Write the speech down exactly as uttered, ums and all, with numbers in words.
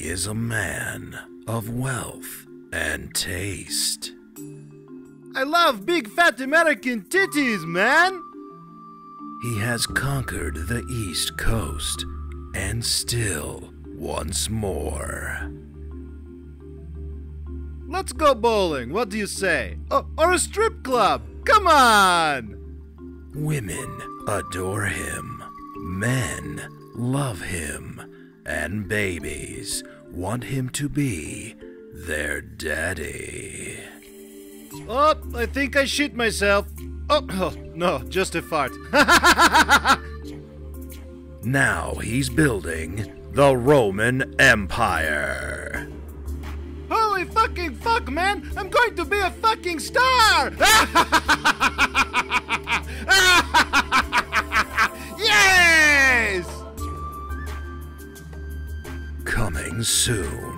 is a man of wealth and taste. I love big fat American titties, man! He has conquered the East Coast and still wants more. Let's go bowling, what do you say? Oh, or a strip club, come on! Women adore him, men love him, and babies want him to be their daddy. Oh, I think I shit myself. Oh, oh no, just a fart. Now he's building the Roman Empire. Holy fucking fuck, man! I'm going to be a fucking star! Yes! Coming soon.